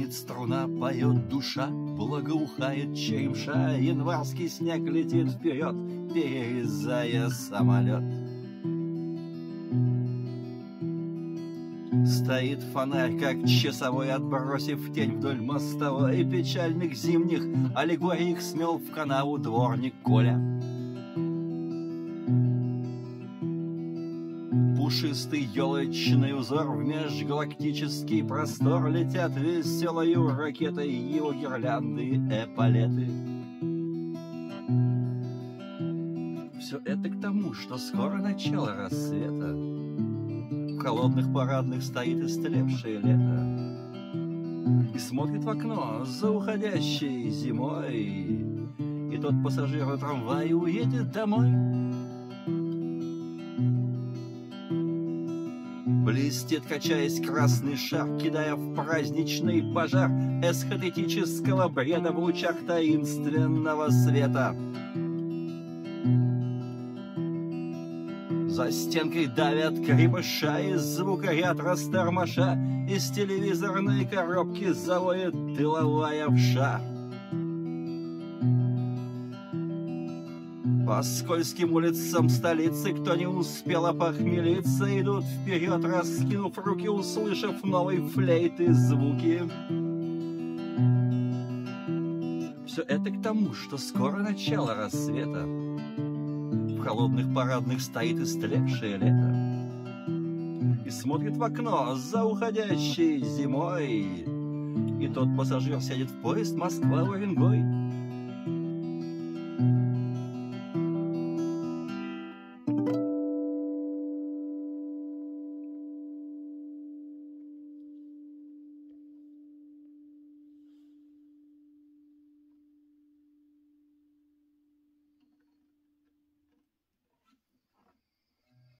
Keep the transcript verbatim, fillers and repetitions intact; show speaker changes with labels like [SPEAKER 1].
[SPEAKER 1] Звучит струна, поет душа, благоухает черемша, январский снег летит вперед, перерезая самолет. Стоит фонарь, как часовой, отбросив тень вдоль мостовой, и печальных зимних аллегорий их смел в канаву дворник Коля. Пушистый елочный узор в межгалактический простор летят веселою ракетой его гирлянды и эполеты. Все это к тому, что скоро начало рассвета. В холодных парадных стоит истлевшее лето и смотрит в окно за уходящей зимой, и тот пассажир на трамвае уедет домой. Блестит, качаясь, красный шар, кидая в праздничный пожар эсхатетического бреда в лучах таинственного света. За стенкой давят крепыша, из звукоряд растормоша, из телевизорной коробки завоет тыловая вша. По скользким улицам столицы, кто не успел опохмелиться, идут вперед, раскинув руки, услышав новой флейты звуки. Все это к тому, что скоро начало рассвета. В холодных парадных стоит истлевшее лето и смотрит в окно за уходящей зимой, и тот пассажир сядет в поезд Москва-Уренгой.